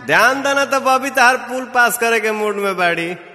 ध्यान देना तो बबी तार पुल पास करे के मूड में बाड़ी।